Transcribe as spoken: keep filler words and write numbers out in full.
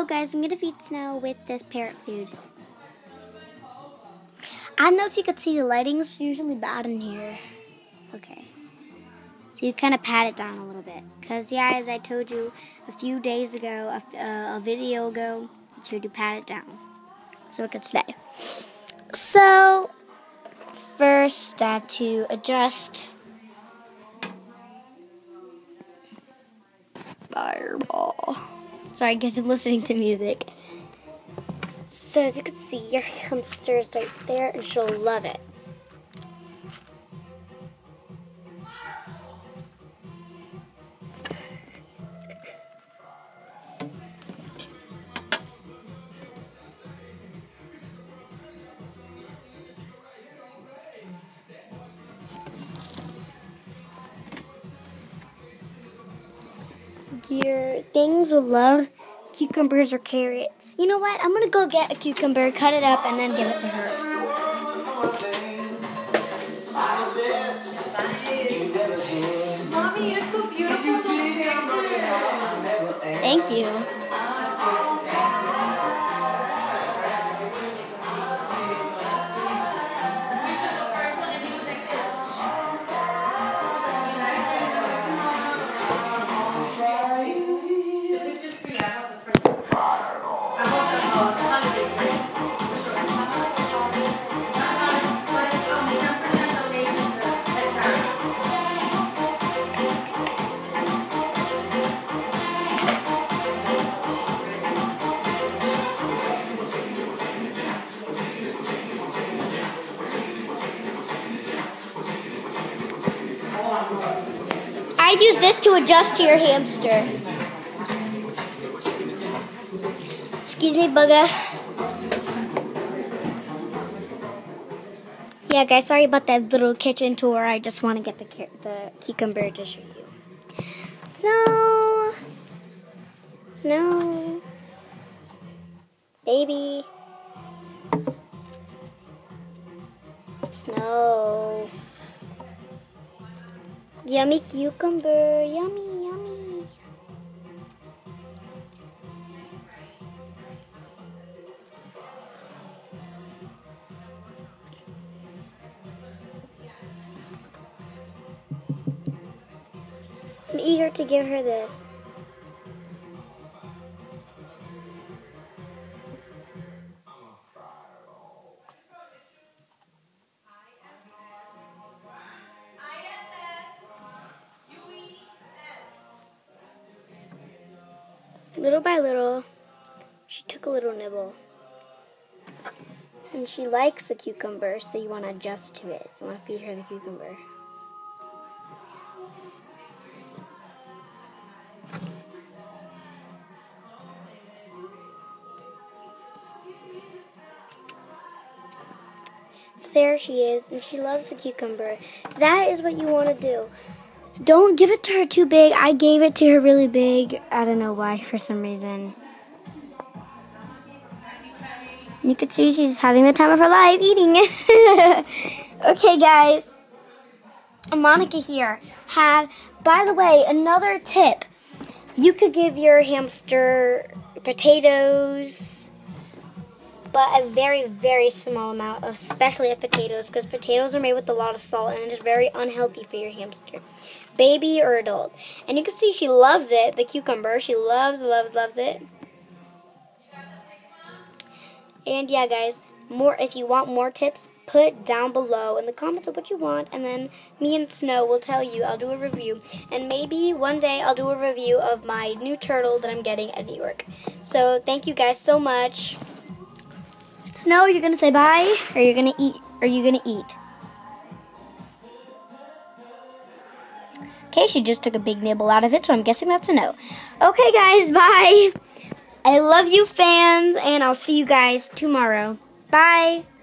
guys, I'm going to feed Snow with this parrot food. I don't know if you could see the lighting's usually bad in here. Okay. So you kind of pat it down a little bit. Because, yeah, as I told you a few days ago, a, uh, a video ago, to do pat it down. So it could stay. So, first I have to adjust. Fireball. Sorry, guys, I'm listening to music. So as you can see, your hamster is right there, and she'll love it. Your things will love cucumbers or carrots. You know what? I'm going to go get a cucumber, cut it up, and then give it to her. Mommy, you're so beautiful. Thank you. I use this to adjust to your hamster. Excuse me, bugger. Yeah, guys, sorry about that little kitchen tour. I just want to get the the cucumber to show you. Snow, Snow, baby, Snow. Yummy cucumber, yummy, yummy. I'm eager to give her this. Little by little, she took a little nibble. And she likes the cucumber, so you want to adjust to it. You want to feed her the cucumber. So there she is, and she loves the cucumber. That is what you want to do. Don't give it to her too big. I gave it to her really big. I don't know why, for some reason. You can see she's having the time of her life eating it. Okay, guys. Monica here. Have, by the way, another tip. You could give your hamster potatoes, but a very, very small amount, especially of potatoes, because potatoes are made with a lot of salt, and it is very unhealthy for your hamster, baby or adult. And you can see she loves it, the cucumber. She loves, loves, loves it. And yeah, guys, more if you want more tips, put down below in the comments of what you want, and then me and Snow will tell you. I'll do a review, and maybe one day I'll do a review of my new turtle that I'm getting at New York. So thank you guys so much. Snow, you're gonna say bye, or you're gonna eat? Are you gonna eat? Okay, she just took a big nibble out of it, so I'm guessing that's a no. Okay, guys, bye. I love you, fans, and I'll see you guys tomorrow. Bye.